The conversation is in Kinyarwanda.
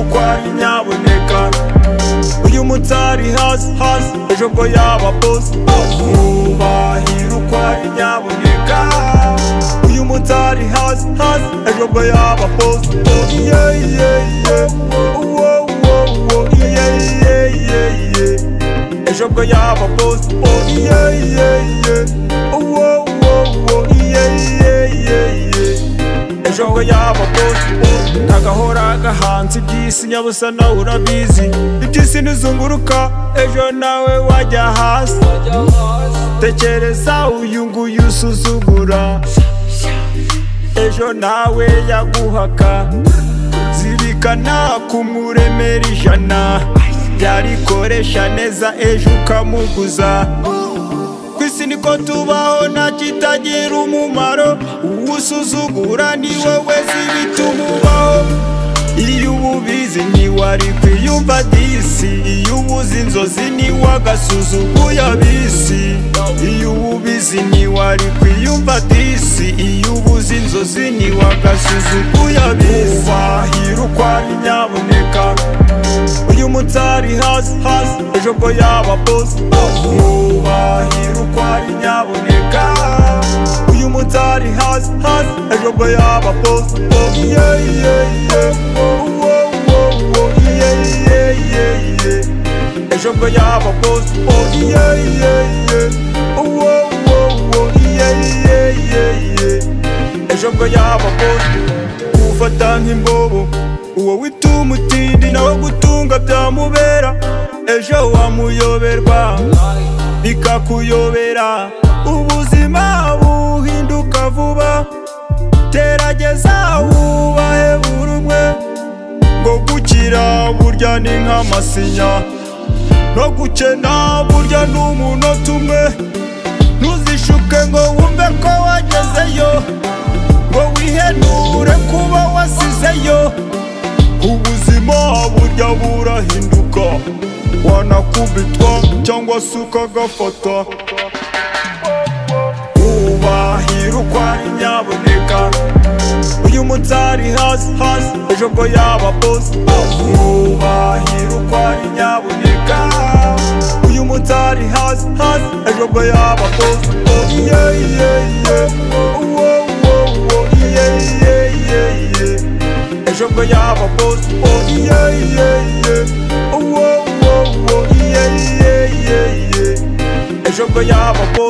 ukwari nyaboneka. Uyu munsi ari hasi hasi, ejo bwo yaba boss. Mwubahire ukwari nyaboneka. Uyu munsi ari hasi hasi, ejo bwo yaba boss. Yeah yeah yeah, oh oh oh, yeah yeah yeah yeah. Ejo bwo yaba boss. Yeah yeah yeah, oh oh oh, yeah yeah yeah yeah. Ejo bwo yaba boss. Ntagahora gahanze iby'isi nyabusa nawe urabizi. Iby'isi ntizunguruka, ejo nawe wajya hasi. Tekereza uyu nguyu usuzugura, ejo nawe yaguhaka. Zirikana kumuremera ijana, yarikoresha neza ejo ukamuguza. Kwisi niko tubaho nta kitagira umumaro, uwusuzugura ni wowe zibituma ubaho. Iyo ububizi ntiwari kwiyumva disi, iyo ubuze inzozi ntiwagasuzuguye abisi. Iyo ububizi ntiwari kwiyumva disi, iyo ubuze inzozi ntiwagasuzuguye abisi. Mwubahire ukwari nyaboneka. Uyu munsi ari hasi hasi, ejo bwo yaba boss. Mwubahire ukwari nyaboneka. Uyu munsi ari hasi hasi, ejo bwo yaba boss. Yeah yeah yeah, oh oh oh, yeah yeah yeah yeah. Ejo bwo yaba boss. Yeah yeah yeah, oh oh oh, yeah yeah yeah yeah. Ejo bwo yaba boss. Ufata nk'imbobo, uwo wita umutindi nawe gutunga byamubera. Ejo wamuyoberwa bikakuyobera. Ubuzima buhinduka vuba, gerageza wubahe buri umwe. Ngo gukira burya ni nk'amasinya, no gukena burya ni umunota umwe. Ntuzishuke ngo wumve ko wagezeyo, ngo wihenure kuba wasizeyo. Ubuzima burya burahinduka, wanakubitwa cyangwa se ukagafata. Mwubahire ukwari nyaboneka. Uyu munsi ari hasi hasi, ejo bwo yaba boss. Mwubahire ukwari nyaboneka. Uyu munsi ari hasi hasi, ejo bwo yaba boss. Yeah yeah yeah, oh oh oh, yeah yeah yeah yeah. Ejo bwo yaba boss. Yeah yeah yeah, oh oh oh, yeah yeah yeah yeah. Ejo bwo yaba boss.